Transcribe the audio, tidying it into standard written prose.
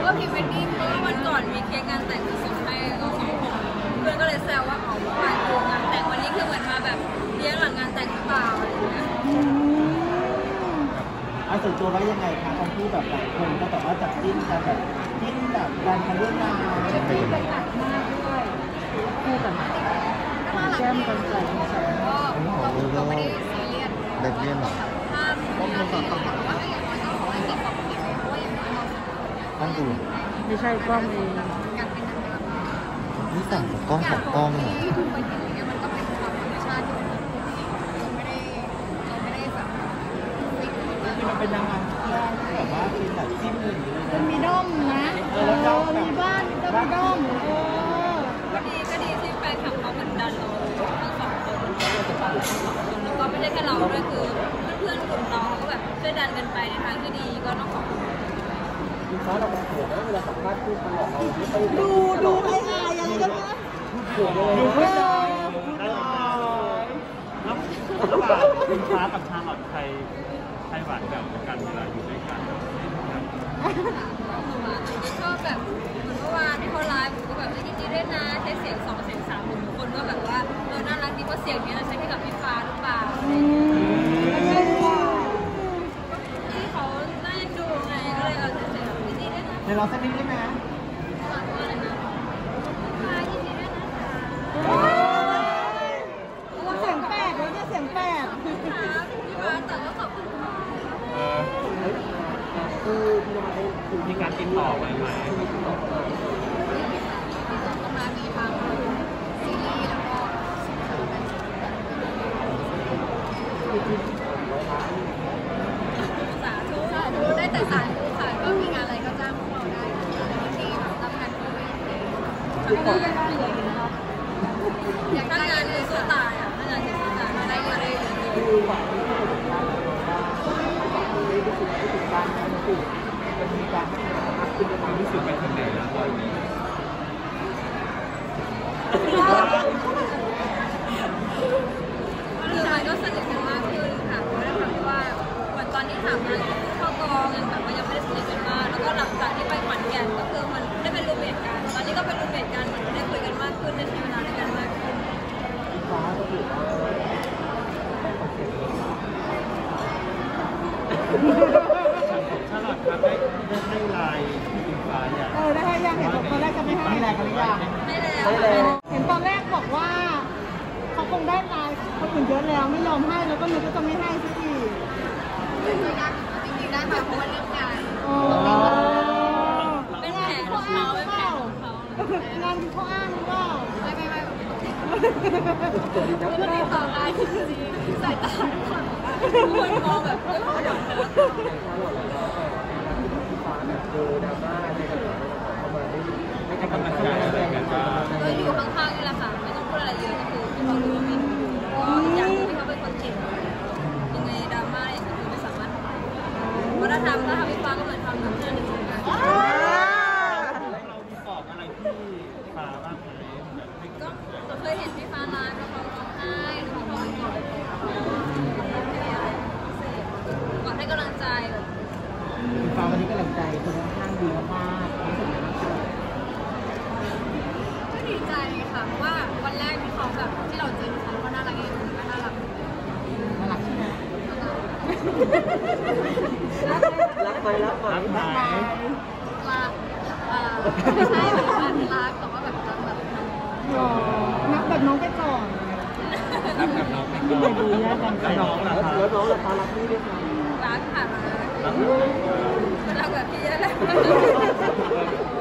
ว่าพรีเวดดิ้งเพราะว่าวันก่อนมีเค้กงานแต่งส่งให้ก็ของผมเพื่อนก็เลยแซวว่าอ๋อเมื่อวานคืองานแต่งวันนี้คือเหมือนมาแบบเลี้ยงหลังงานแต่งหรือเปล่าอะไรอย่างเงี้ยส่วนตัวว่ายังไงคะคำพูดแบบหลายคนก็แต่ว่าจับจิ้นกันแบบจิ้นแบบการทำเรื่องงานจะจิ้นเป็นหนักมากด้วยคู่กันแก้มกันใส่ก็ไม่ได้ซีเรียสเด็กเรียนหรอต้องดูต่อว่าอย่างน้อยก็ขอให้เก็บของเก็บไว้เพราะว่าอย่างน้อยเราต้องดูไม่ใช่กล้องเองการเป็นนางแบบนี่สั่งกับกล้องของกล้องเหรอที่คนเห็นอย่างเงี้ยมันก็เป็นความธรรมชาติที่เราไม่ได้แบบที่มันเป็นนางงามที่แบบว่าเป็นแบบจิ้นหนึ่งมันมีด้อมนะมีบ้านมีด้อมก็ดีที่แฟนคลับเขาเหมือนดันเราทั้งสองคนแล้วก็ไม่ได้แค่เราด้วยคือเพื่อนๆกลุ่มเราเขาก็แบบช่วยดันกันไปในทางที่ดีก็ต้องขอบคุณคุณฟ้าเราโหดนะเวลาสัมภาษณ์พูดตลอดเราไม่ค่อยดูไอ้อะไรกันนะดูไม่ได้แล้วคุณฟ้ากับชาลอตใครหวานแบบกันเวลาอยู่ด้วยกันชอบแบบเหมือนเมื่อวานที่เขาไลฟ์ผมก็แบบยินดีด้วยนะใช้เสียง2 เสียง 3ทุกคนก็แบบว่าน่ารักดีว่าเสียงนี้เราใช้แค่กับพี่ฟ้าหรือเปล่าที่เขาน่าจะดูไงก็เลยเราใช้เสียงยินดีด้วยนะเดี๋ยวเราสักนิดได้ไหมอะไรนะฟ้ายินดีด้วยนะคะเสียงแปดแล้วเนี่ยเสียงแปดพี่ฟ้าแต่ก็ขอบคุณค่ะมีการติดต่อไหมมามีบางซีรีส์แล้วก็สาธุได้แต่สาธุค่ะก็มีงานอะไรก็จ้างพวกเราได้ที่แบบรับงานคู่ไปอยากได้งานคือสู้ตายอ่ะงานคือสู้ตายได้มาได้เลยมันมีการพัฒนาขึ้นความรู้สึกไปถึงไหนแล้วตอนนี้คือมันก็สนิทกันมากขึ้นค่ะเพราะว่าเหมือนตอนที่ถามงานเข้ากองกันแบบว่ายังไม่ได้สนิทกันมากแล้วก็หลังจากที่ไปขอนแก่นก็คือมันได้เป็นรูมเมทกันตอนนี้ก็เป็นรูมเมทกันเหมือนได้คุยกันมากขึ้นได้ใช้เวลาด้วยกันมากขึ้นฟ้าก็ถือว่าชาลอตครับได้ไลน์ที่อินฟ้าอย่างได้ให้ยังเห็นตอนแรกจะไม่ให้ไลน์กันหรือยังไม่แล้วเห็นตอนแรกบอกว่าเขาคงได้ไลน์คนอื่นเยอะแล้วไม่ยอมให้แล้วก็นึกว่าจะไม่ให้สักทีก็ยากจริงๆได้มาเพราะว่าเรื่องงานเป็นแผนของเขาเป็นแผนของเขางานที่เขาอ้างหรือเปล่าไม่ก็ติดต่อได้คือสายตาทุกคนมองแบบไม่พอเดี๋ยวเจอดราม่าในกระแสเข้ามาให้กำลังใจอะไรกันบ้างก็อยู่ข้างๆนี่แหละค่ะไม่ต้องพูดอะไรเยอะก็คือเขารู้ว่ามีก็อย่างที่เขาเป็นคนเก่งยังไงดราม่าอย่างนี้ไม่สามารถเพราะถ้าทำพี่ฟ้าก็เหมือนทำกับเพื่อนในกลุ่มกันเรามีบอกอะไรที่ฟ้าบ้างไหมก็เราเคยเห็นพี่ฟ้าไลฟ์แล้วเขาร้องไห้หรือเขาร้องไห้ก่อนให้กำลังใจคุณฟ้าวันนี้กำลังใจคนข้างดีมากก็ดีใจค่ะเพราะว่าวันแรกที่เขาแบบที่เราเจอเขาก็น่ารักเองก็น่ารักใช่ไหมรักไปรักไม่ใช่แบบรักแต่ว่าแบบรักแบบนับแบบน้องไปก่อนรักแบบน้องไปก่อนดูแยกกันกับน้องล่ะครับแล้วน้องล่ะคะรักพี่ด้วยค่ะรักค่ะรักแบบพี่แหละ